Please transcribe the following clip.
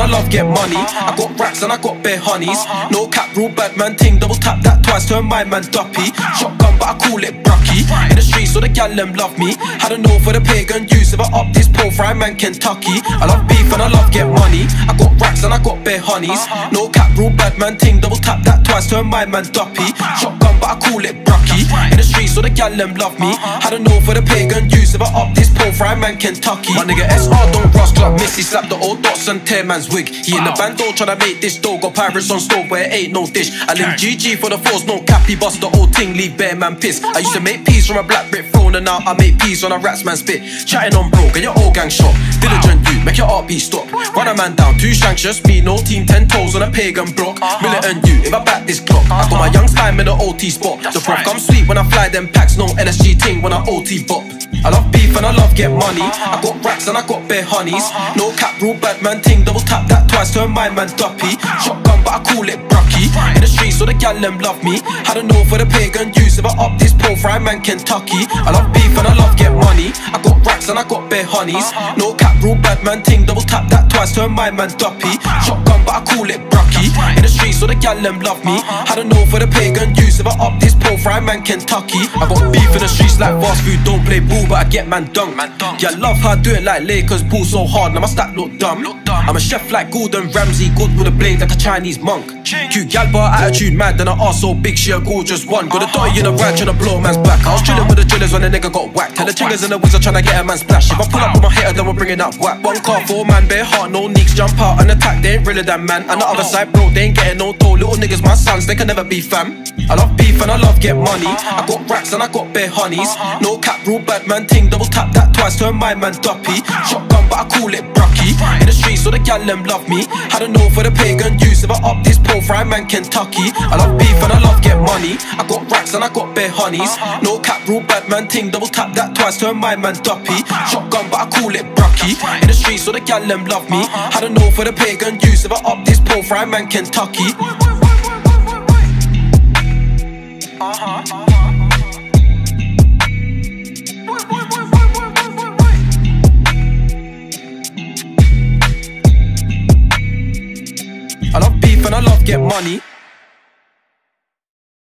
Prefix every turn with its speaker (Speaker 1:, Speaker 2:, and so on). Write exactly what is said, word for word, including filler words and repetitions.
Speaker 1: love get money. I got racks and I got bare honeys. No cap rule, bad man ting. Double tap that twice, turn my man duppy. Shotgun but I call it brucky. In the streets so the gal them love me. Had a know for the pagan use. If I up this pole fry man Kentucky. I love beef and I love get money. I got racks and I got bare honeys. No cap rule, bad man ting. Double tap that twice, turn my man duppy. Shotgun but I call it brucky. In the streets so the gal them love me. Had a know for the pagan use. If I up this pole fry man Kentucky. My nigga S R don't rust club Missy. Slap the old dots and tear man's wig. He in the band though tryna make this dough. Got pirates on stove where it ain't no dish. I link G G for the fours, no cappy. Bust the old ting, leave bare man piss. I used to make peas from a black brick throne. And now I make peas on a rats man spit. Chatting on bro, get your old gang shot. Diligent you, make your heartbeat stop. Run a man down, two shanks, just me. No team, ten toes on a pagan block. Militant you, if I back this clock. I got my young time in the O T spot. The prof come sweet when I fly them packs. No N S G ting when I O T bop. I love beef and I love get money. I got racks and I got bare honeys. No cap rule, bad man ting. Double tap that twice, turn my man duppy. Shotgun but I call it brucky. In the streets so the gal them love me. Had a know for the pagan use. If I up this pole fry man Kentucky. I love beef and I love get money. I got racks and I got bare honeys. No cap rule, bad man ting. Double tap that twice, turn my man duppy. Shotgun but I call it brucky. In the streets so the gal them love me. Had a know for the pagan use. If I up this pole fry man Kentucky. I got beef in the streets like fast food. Don't play ball but I get man dunk. Yeah, love how I do it like Lakers. Pull so hard, now my stack look dumb. I'm a chef like Gordon Ramsay. Good with a blade like a Chinese monk. Cute gal bar attitude mad. Then I ass so big she a gorgeous one. Got a dotty in a ride tryna blow a man's back. I was chilling with the drillers when the nigga got whacked. Tell the chingers and the wizard tryna get a man splash. If I pull up with my hitter then we're bringing up whack. One car, four man, bare heart, no nicks. Jump out and attack, they ain't realer than man. And the other side bro, they ain't getting no toll. Little niggas my sons, they can never be fam. I love beef and I love get money. I got racks and I got bare honeys. No cap rule, bad man ting. Double tap that twice, turn my man duppy. Shotgun but I call it brucky. In the streets so the gal them love me. Had a know for the pagan use. If I up this pole fry man Kentucky. I love beef and I love get money. I got racks and I got bare honeys. No cap rule, bad man ting. Double tap that twice, turn my man duppy. Shotgun but I call it brucky. In the streets so the gal them love me. Had a know for the pagan use. If I up this pole fry man Kentucky. Uh-huh, uh-huh. I love beef and I love get money.